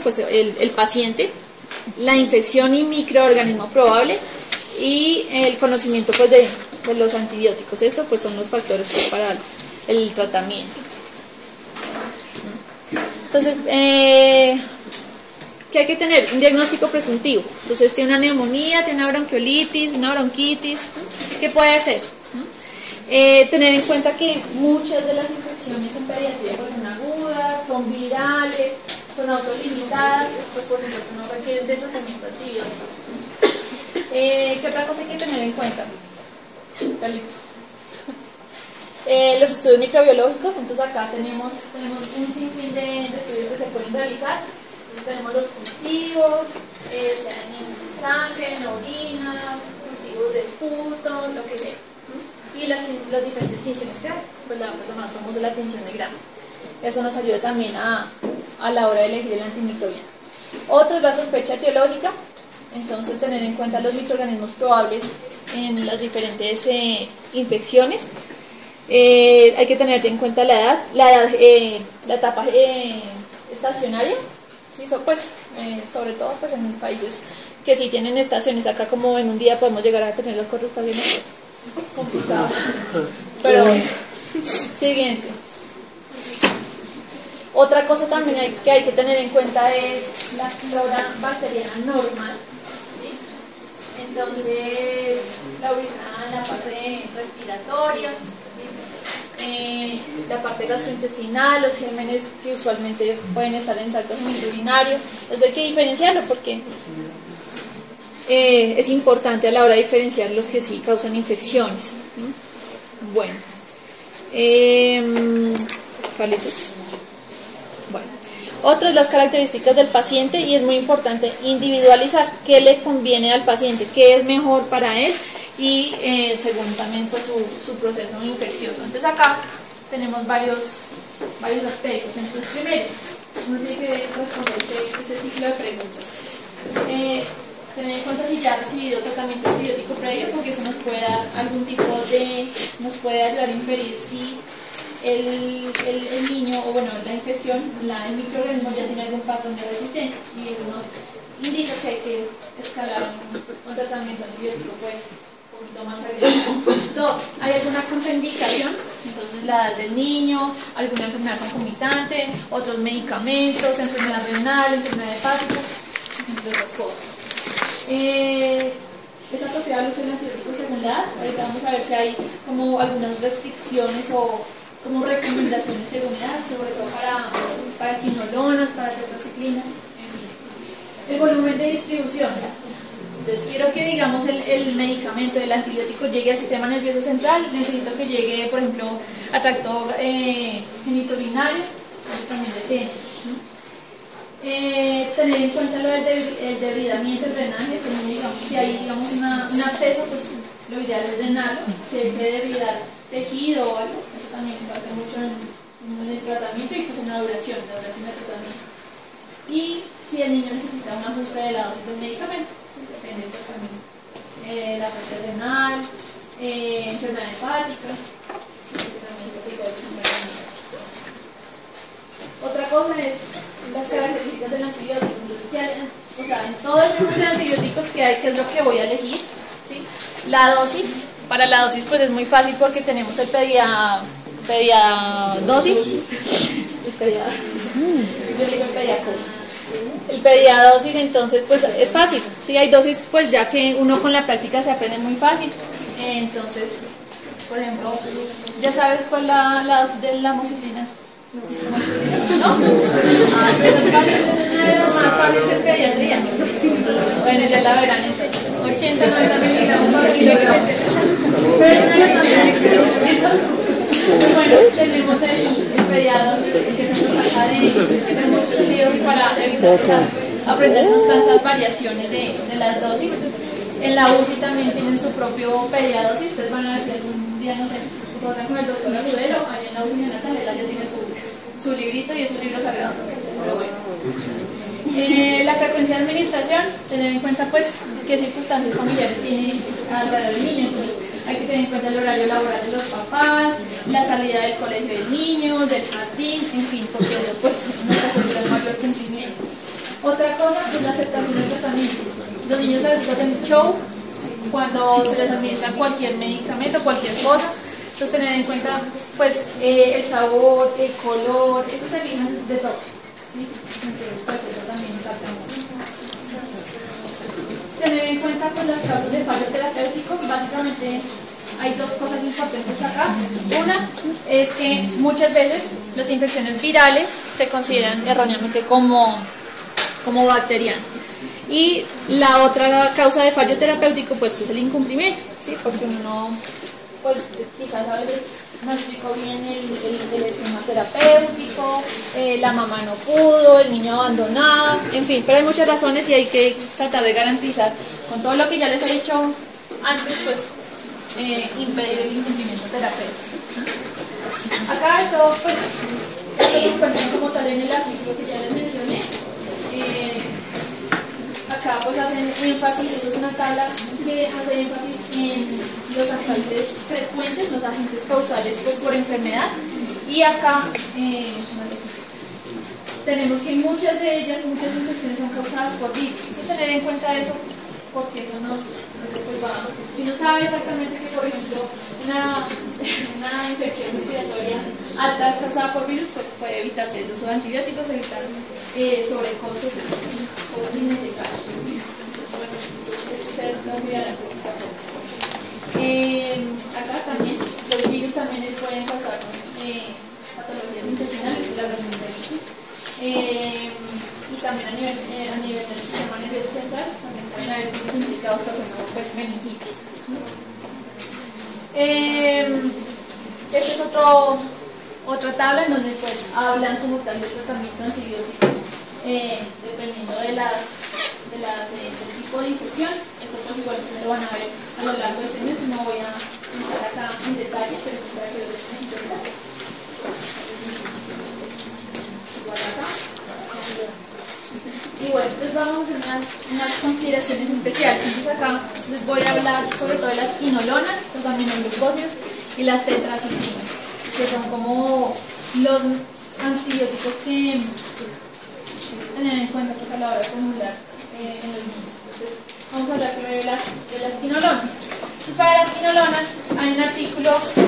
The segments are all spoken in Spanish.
pues el paciente, la infección y microorganismo probable y el conocimiento pues de los antibióticos. Esto pues son los factores pues, para el tratamiento. Entonces, ¿qué hay que tener? Un diagnóstico presuntivo. Entonces tiene una neumonía, tiene una bronquiolitis, una bronquitis. ¿Qué puede ser? Tener en cuenta que muchas de las infecciones en pediatría pues, son agudas, son virales, son autolimitadas, pues por supuesto no requieren de tratamiento antibiótico. ¿Qué otra cosa hay que tener en cuenta? Los estudios microbiológicos. Entonces acá tenemos un sinfín de estudios que se pueden realizar. Entonces tenemos los cultivos, sean en sangre, en orina, cultivos de esputo, lo que sea. Y las diferentes tinciones que hay, pues lo más famoso es la tinción de Gram. Eso nos ayuda también a la hora de elegir el antimicrobiano. Otro es la sospecha etiológica. Entonces tener en cuenta los microorganismos probables en las diferentes infecciones. Hay que tener en cuenta la etapa estacionaria. Sí, pues, sobre todo pues, en países que sí tienen estaciones. Acá como en un día podemos llegar a tener las 4 estaciones. Complicado. Pero siguiente. Otra cosa también que hay que tener en cuenta es la flora bacteriana normal. ¿Sí? Entonces, la parte respiratoria, ¿sí? La parte gastrointestinal, los gérmenes que usualmente pueden estar en tracto urinario. Eso hay que diferenciarlo porque es importante a la hora de diferenciar los que sí causan infecciones. Bueno, Carlitos. Bueno, otra es las características del paciente y es muy importante individualizar qué le conviene al paciente, qué es mejor para él y según también pues, su proceso infeccioso. Entonces acá tenemos varios aspectos. Entonces primero, uno tiene que responder este ciclo de preguntas. Tener en cuenta si ya ha recibido tratamiento antibiótico previo, porque eso nos puede dar algún tipo nos puede ayudar a inferir si el niño, o bueno, la infección, el microorganismo ya tiene algún patrón de resistencia, y eso nos indica que hay que escalar un tratamiento antibiótico pues un poquito más agresivo. 2. ¿Hay alguna contraindicación? Entonces la edad del niño, alguna enfermedad concomitante, otros medicamentos, enfermedad renal, enfermedad hepática, entre otras cosas. ¿Es apropiado el uso del antibiótico según la edad? Ahorita vamos a ver que hay como algunas restricciones o como recomendaciones según edad, sobre todo para quinolonas, para tetraciclinas, en fin. El volumen de distribución. Entonces quiero que digamos el medicamento, el antibiótico llegue al sistema nervioso central, necesito que llegue por ejemplo a tracto genitourinario, eso también depende. Tener en cuenta lo del debridamiento, el drenaje, si hay digamos, un absceso, pues lo ideal es drenarlo. Si hay que debridar tejido o algo, eso también impacta mucho en el tratamiento y pues en la duración de tratamiento. Y si el niño necesita un ajuste de la dosis del medicamento, ¿sí? Depende pues también la parte renal, enfermedad hepática, otra cosa es las características del antibiótico. Entonces, o sea, en todo ese mundo de antibióticos que hay, ¿qué es lo que voy a elegir? ¿Sí? La dosis, para la dosis pues es muy fácil porque tenemos el el pediadosis, entonces pues es fácil, ¿sí? Hay dosis pues ya que uno con la práctica se aprende muy fácil. Entonces, por ejemplo, ¿ya sabes cuál es la dosis de la amoxicilina? ¿No? Pero es fácil, es una de las más fáciles en pediatría. Bueno, ya la verán entonces. 80-90 miligramos por kilogramo. Bueno, tenemos el pediadosis que se nos saca de muchos líos para evitar aprendernos tantas variaciones de las dosis. En la UCI también tienen su propio pediadosis. Ustedes van a ver si algún día, no sé, votan con el doctor Agudelo, allá en la UCI neonatal, él ya tiene su librito y es un libro sagrado. Pero bueno. La frecuencia de administración, tener en cuenta pues qué circunstancias familiares tiene alrededor del niño. Entonces, hay que tener en cuenta el horario laboral de los papás, la salida del colegio del niño, del jardín, en fin, porque eso pues nos asegura el mayor cumplimiento. Otra cosa es la aceptación del tratamiento. Los niños a veces hacen show cuando se les administra cualquier medicamento, cualquier cosa. Entonces tener en cuenta pues el sabor, el color, eso se viene de todo, ¿sí? Entonces pues eso también falta mucho. Tener en cuenta pues las causas de fallo terapéutico. Básicamente hay dos cosas importantes acá. Una es que muchas veces las infecciones virales se consideran erróneamente como bacterianas. Y la otra causa de fallo terapéutico pues es el incumplimiento, ¿sí? Porque uno pues quizás a veces no explicó bien el esquema terapéutico, la mamá no pudo, el niño abandonado, en fin, pero hay muchas razones y hay que tratar de garantizar con todo lo que ya les he dicho antes, pues impedir el incumplimiento terapéutico. Acá esto pues lo encuentran como tal en el artículo que ya les mencioné. Acá pues hacen énfasis, esto es una tabla que hace énfasis en los agentes frecuentes, los agentes causales pues, por enfermedad, y acá tenemos que muchas de ellas, muchas infecciones son causadas por virus. Hay que tener en cuenta eso porque eso nos pues, va, si uno sabe exactamente que por ejemplo una infección respiratoria alta es causada por virus, pues puede evitarse el uso de antibióticos, evitar sobrecostos innecesarios. Ustedes no olvidarán. Acá también, los virus también pueden causarnos patologías intestinales, la gastroenteritis, y también a nivel del sistema nervioso central, también pueden haber virus implicados causando pues, meningitis. Esta es otra tabla en donde pues, hablan como tal del tratamiento antibiótico dependiendo del tipo de infección. Esto pues igual lo van a ver a lo largo del semestre, no voy a entrar acá en detalle, pero para que lo dejen igual acá. Y bueno, entonces vamos a hacer unas consideraciones especiales. Entonces acá les voy a hablar sobre todo de las quinolonas, los aminoglucósidos y las tetraciclinas, que son como los antibióticos que tener en cuenta pues, a la hora de formular en los niños. Entonces, vamos a hablar primero de las quinolonas. Entonces, para las quinolonas hay un artículo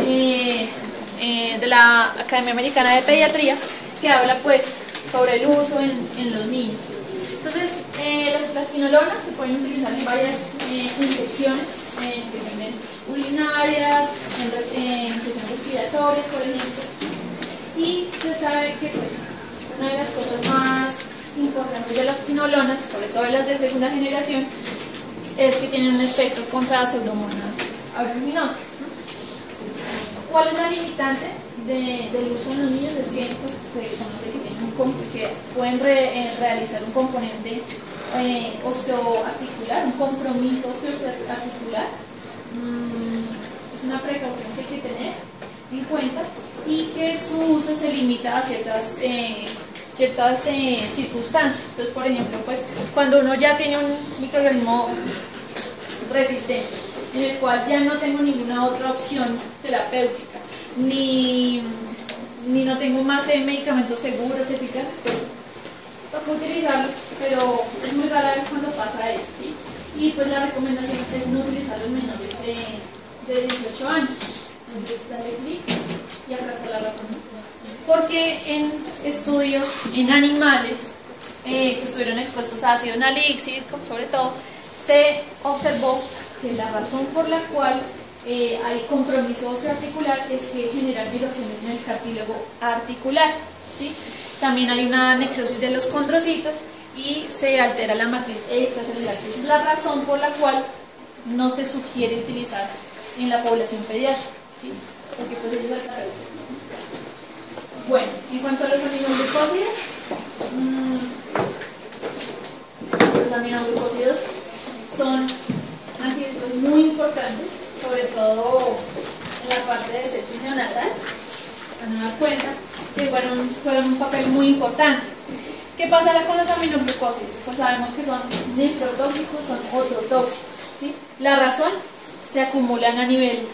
de la Academia Americana de Pediatría que habla pues sobre el uso en los niños. Entonces, las quinolonas se pueden utilizar en varias infecciones, infecciones urinarias, infecciones respiratorias, por ejemplo. Y se sabe que pues, una de las cosas más importantes de las quinolonas, sobre todo las de segunda generación, es que tienen un efecto contra pseudomonas aeruginosa. ¿Cuál es la limitante del uso en los niños? Es que pues, se conoce que pueden realizar un componente osteoarticular, un compromiso osteoarticular. Es una precaución que hay que tener en cuenta y que su uso se limita a ciertas circunstancias. Entonces, por ejemplo, pues, cuando uno ya tiene un microorganismo resistente, en el cual ya no tengo ninguna otra opción terapéutica, ni no tengo más medicamentos seguros, eficaces, pues toca utilizarlo, pero es muy rara vez cuando pasa esto, ¿sí? Y pues la recomendación es no utilizar los menores de 18 años. Entonces, dale clic y acá está la razón. Porque en estudios en animales que estuvieron expuestos a ácido nalíxico, sobre todo, se observó que la razón por la cual hay compromiso osteoarticular es que generan erosiones en el cartílago articular, ¿sí? También hay una necrosis de los condrocitos y se altera la matriz extracelular. Esa es la razón por la cual no se sugiere utilizar en la población pediátrica, ¿sí? Porque pues ellos alteraron. Bueno, en cuanto a los aminoglucósidos, los aminoglucósidos son antibióticos muy importantes, sobre todo en la parte de sexo neonatal. Van a dar cuenta que juegan un papel muy importante. ¿Qué pasa con los aminoglucósidos? Pues sabemos que son nefrotóxicos, son ototóxicos, ¿sí? La razón, se acumulan a nivel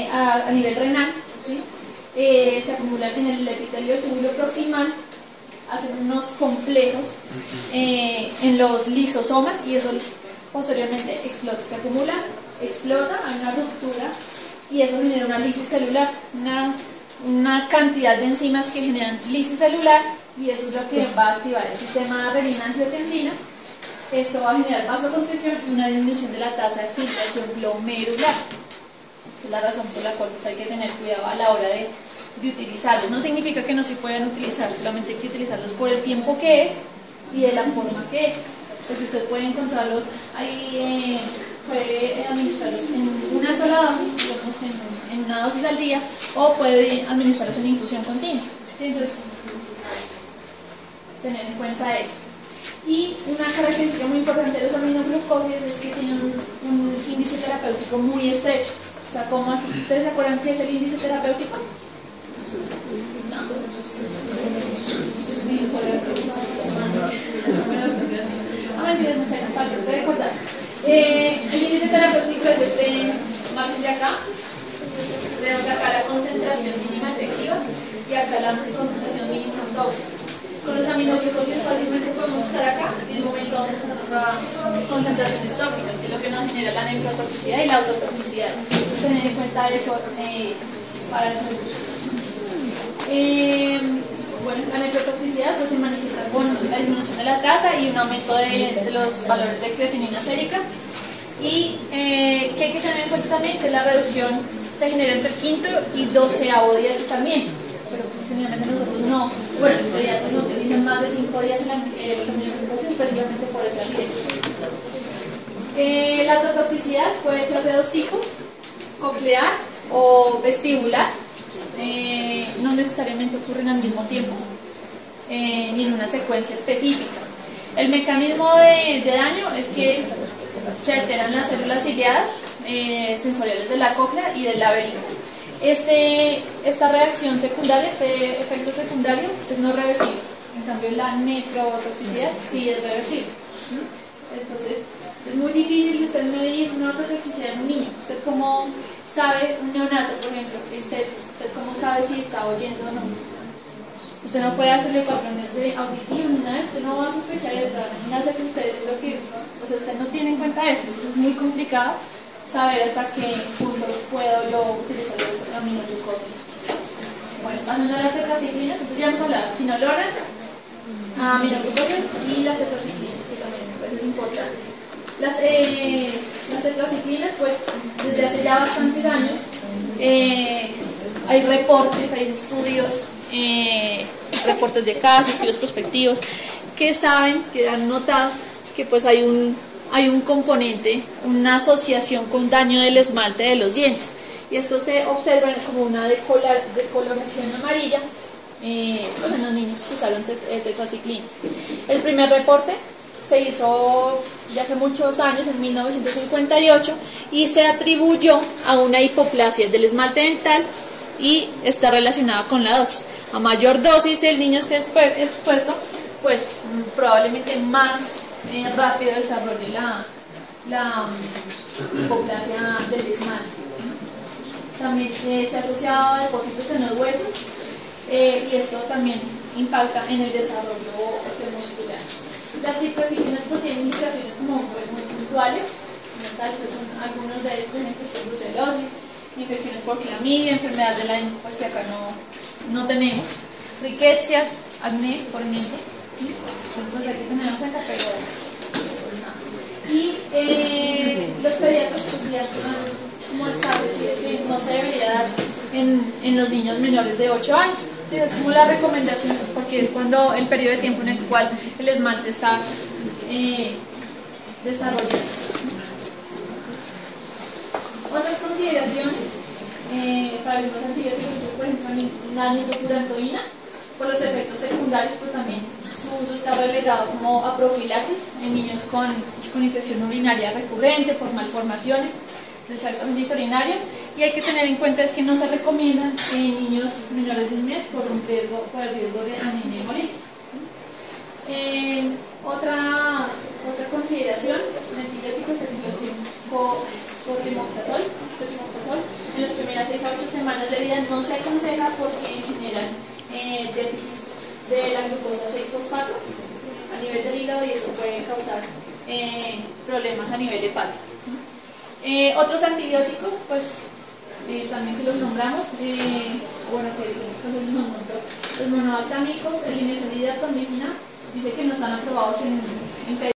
renal, ¿sí? Se acumulan en el epitelio túbulo proximal, hacen unos complejos en los lisosomas y eso posteriormente explota, se acumula, explota, hay una ruptura y eso genera una lisis celular, una cantidad de enzimas que generan lisis celular y eso es lo que va a activar el sistema de renina-angiotensina. Esto va a generar vasoconstricción y una disminución de la tasa de filtración glomerular. Esa es la razón por la cual pues, hay que tener cuidado a la hora de utilizarlos. No significa que no se puedan utilizar, solamente hay que utilizarlos por el tiempo que es y de la forma que es. Porque usted puede encontrarlos ahí, puede administrarlos en una sola dosis, digamos en una dosis al día, o puede administrarlos en infusión continua. ¿Sí? Entonces, tener en cuenta eso. Y una característica muy importante de los aminoglucósidos es que tienen un índice terapéutico muy estrecho. O sea, ¿cómo así? ¿Ustedes se acuerdan qué es el índice terapéutico? No. Mentiras, muchachos, fácil de recordar. El índice terapéutico es este margen de acá. Tenemos acá la concentración mínima efectiva y acá la concentración mínima tóxica. Con los aminoglucósidos fácilmente podemos estar acá y en un momento concentraciones tóxicas, que es lo que nos genera la nefrotoxicidad y la autotoxicidad. Tener en cuenta eso para el uso. Bueno, la nefrotoxicidad pues, se manifiesta con la disminución de la tasa y un aumento de los valores de creatinina sérica. Y que hay que tener en cuenta también que la reducción se genera entre el quinto y 12º día de tratamiento. Pero pues, generalmente nosotros no, bueno, los pediatras no utilizan más de 5 días en los aminoglucósidos precisamente por esa evidencia. La autotoxicidad puede ser de dos tipos, coclear o vestibular. No necesariamente ocurren al mismo tiempo, ni en una secuencia específica. El mecanismo de daño es que se alteran las células ciliadas sensoriales de la cóclea y del laberinto. Esta reacción secundaria, este efecto secundario, es no reversible. En cambio, la nefrotoxicidad sí es reversible. Entonces, es muy difícil que usted me diga una autotoxicidad en un niño. Usted cómo sabe, un neonato, por ejemplo, en sepsis, usted cómo sabe si está oyendo o no. Usted no puede hacerle patrones de auditivo ni nada, usted no va a sospechar eso. No hace que usted lo que, o sea, usted no tiene en cuenta eso. Es muy complicado saber hasta qué punto puedo yo utilizar los aminoglucósidos. Bueno, pasando a las tetraciclinas, entonces ya hemos hablado de quinolonas, aminoglucósidos y las tetraciclinas, que también es importante. Las tetraciclinas, pues desde hace ya bastantes años hay reportes, hay estudios, reportes de casos, estudios prospectivos que saben, que han notado que pues hay un componente, una asociación con daño del esmalte de los dientes y esto se observa como una decoloración amarilla pues en los niños que usaron tetraciclinas. El primer reporte se hizo ya hace muchos años, en 1958, y se atribuyó a una hipoplasia del esmalte dental y está relacionada con la dosis. A mayor dosis el niño esté expuesto, pues probablemente más rápido desarrolle la hipoplasia del esmalte. También se ha asociado a depósitos en los huesos y esto también impacta en el desarrollo osteomuscular. Las tetraciclinas pues tienen indicaciones como muy puntuales, que son algunos de ellos, por ejemplo, brucelosis, infecciones por clamidia, enfermedad de Lyme, pues que acá no tenemos, riquecias, acné, por ejemplo, pues hay que tenerlo en cuenta, pero pues nada. Y los pediatras pues ya están como establecidos que no se debería dar en los niños menores de 8 años. ¿Sí? Es como la recomendación, porque es cuando el periodo de tiempo en el cual el esmalte está desarrollando. Otras consideraciones para los antibióticos, por ejemplo, la nitrofurantoína, por los efectos secundarios, pues también su uso está relegado como a profilaxis en niños con infección urinaria recurrente, por malformaciones del tracto urinario, y hay que tener en cuenta es que no se recomiendan en niños menores de un mes por el riesgo de anemia hemolítica. Otra consideración, el antibiótico es el cotrimoxazol. En las primeras 6 a 8 semanas de vida no se aconseja porque generan déficit de la glucosa 6-fosfato a nivel del hígado, y esto puede causar problemas a nivel hepático. Otros antibióticos, pues también que los nombramos, bueno, que digamos que los nombró, los monobalsámicos, el imesalida, atormicina, dice que no están aprobados en